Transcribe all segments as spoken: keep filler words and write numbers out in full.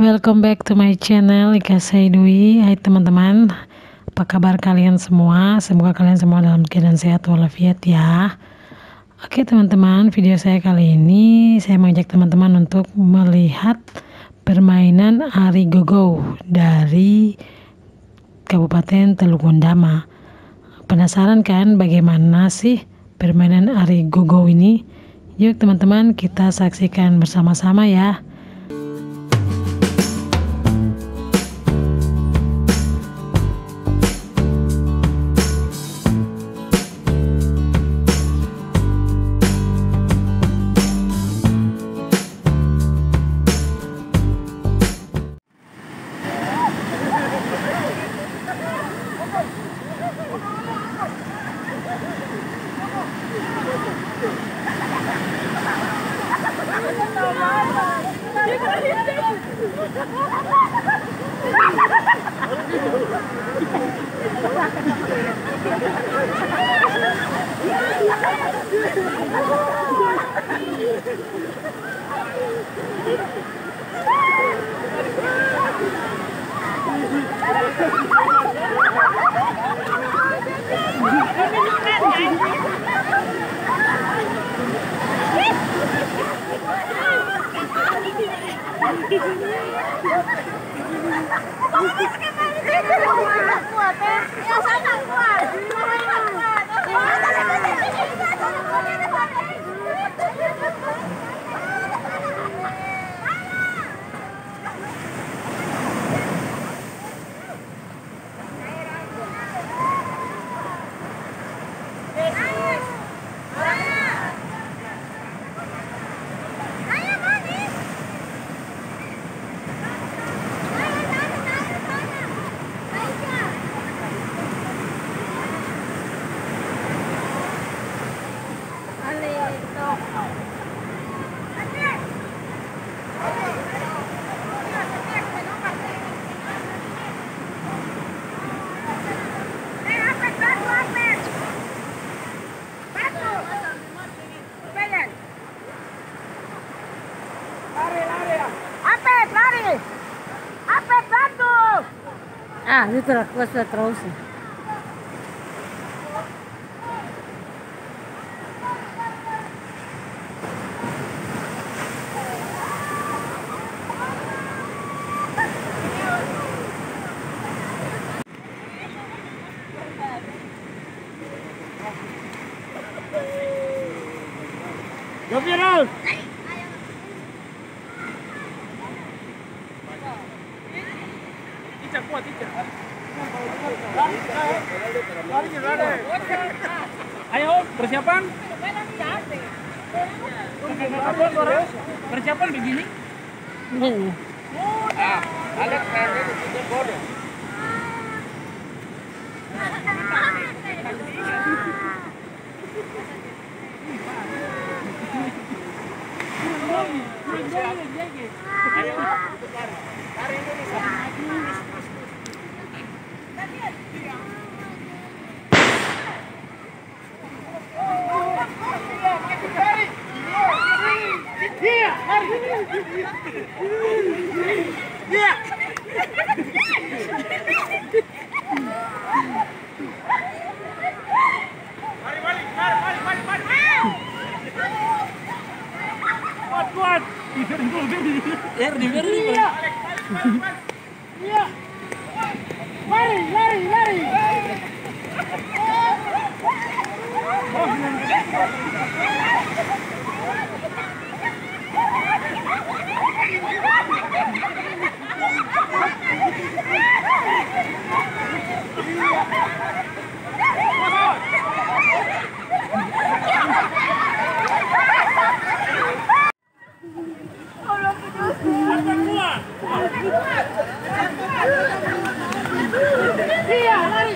Welcome back to my channel Ika Saidwi. Hai teman-teman, apa kabar kalian semua? Semoga kalian semua dalam keadaan sehat walafiat ya. Oke teman-teman, video saya kali ini saya mengajak teman-teman untuk melihat permainan Ari Gogo dari Kabupaten Teluk Gundama. Penasaran kan bagaimana sih permainan Ari Gogo ini? Yuk teman-teman, kita saksikan bersama-sama ya. Ah, itu terus terus. Go viral. Ayo, persiapan. Persiapan begini. Ah, ada keren itu bodoh. Kuat. Er di beri. Iya. Lari, lari, lari. Iya, lari.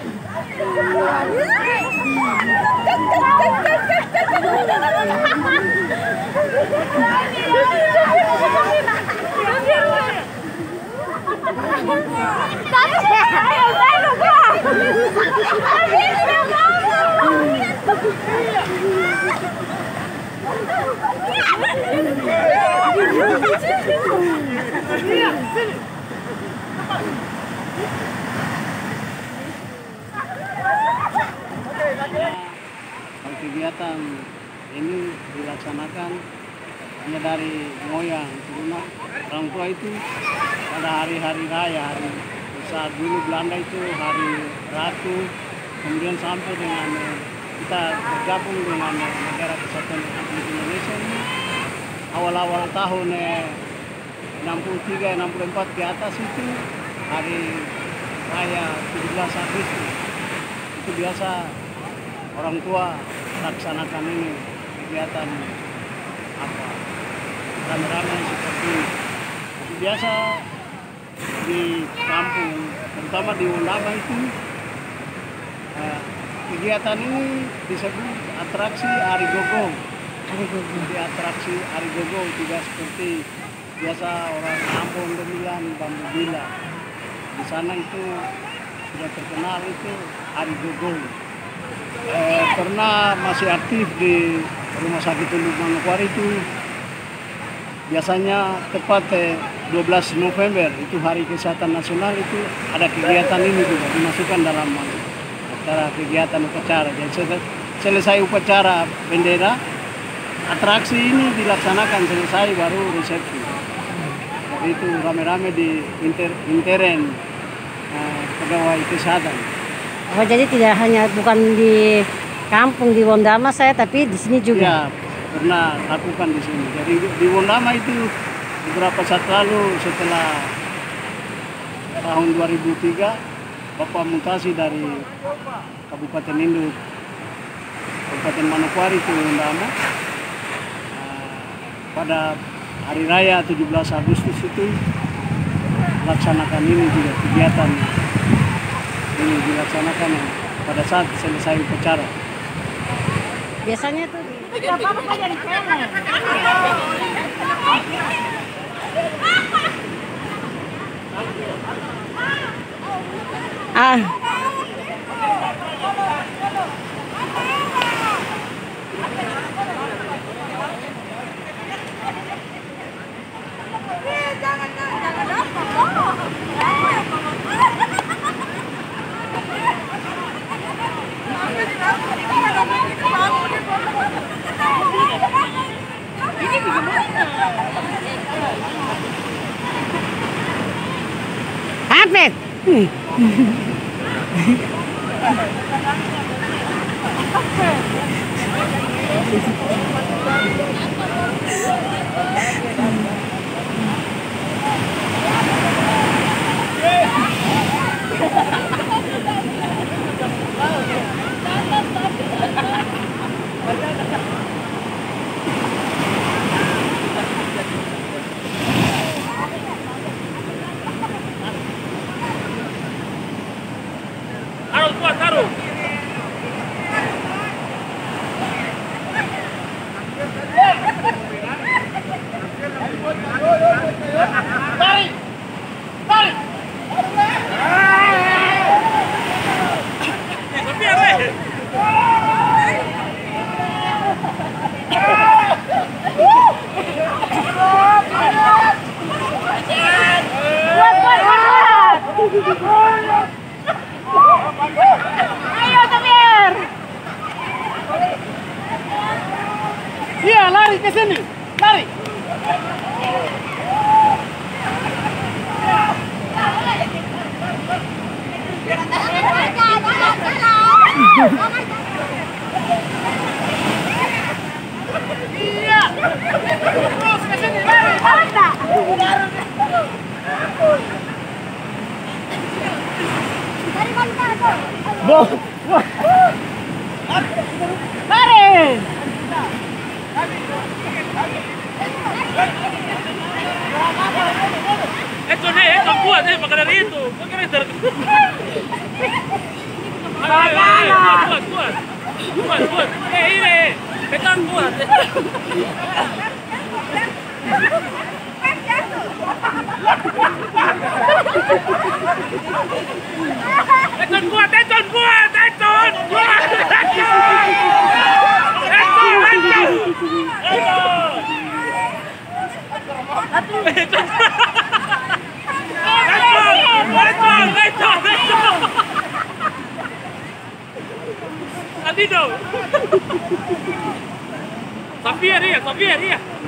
Iya. Kegiatan ini dilaksanakan hanya dari moyang turun orang tua itu pada hari-hari raya, hari saat dulu Belanda itu hari Ratu, kemudian sampai dengan kita bergabung dengan negara Kesatuan Republik Indonesia ini awal-awal tahun enam puluh tiga enam puluh empat ke atas itu hari raya tujuh belas Agustus itu biasa orang tua laksanakan ini kegiatan apa rame-rame seperti itu. Biasa di kampung terutama di Undama itu eh, kegiatan ini disebut atraksi Ari Gogo. Jadi atraksi Ari Gogo juga seperti biasa orang kampung bilang bambu bila. Di sana itu sudah terkenal itu Ari Gogo. Eh, pernah masih aktif di Rumah Sakit Undip Manokwari itu biasanya tepat eh, dua belas November itu Hari Kesehatan Nasional itu ada kegiatan ini juga dimasukkan dalam acara kegiatan upacara. Jadi selesai upacara bendera atraksi ini dilaksanakan selesai baru resepsi. Jadi itu rame-rame di inter, interen eh, pegawai kesehatan. Oh, jadi tidak hanya bukan di kampung di Wondama saya, tapi di sini juga. Ya, pernah lakukan di sini. Jadi di Wondama itu beberapa saat lalu setelah tahun dua ribu tiga Bapak mutasi dari Kabupaten Induk, Kabupaten Manokwari ke Wondama. Pada hari raya tujuh belas Agustus itu melaksanakan ini juga kegiatan ini dilaksanakan pada saat selesai upacara. Biasanya tuh di apa-apa jadi ah Ahmed. Harus kuat, harus. Tarik! Tarik! Biar weh. Ayo, Tamir! Iya, lari ke sini. Lari. Iya. Terus ke sini, lari. Bo. Lari. Itu nih, itu kuat nih, maka dari itu. Kok kira ter... Ayo, ayo, ayo, kuat, kuat. Kuat, kuat. Eh, ini. Pegang kuat. Eton kuat, Eton kuat, Eton kuat, Eton, Eton, Eton, Eton, Eton. Xavier iya, Xavier iya.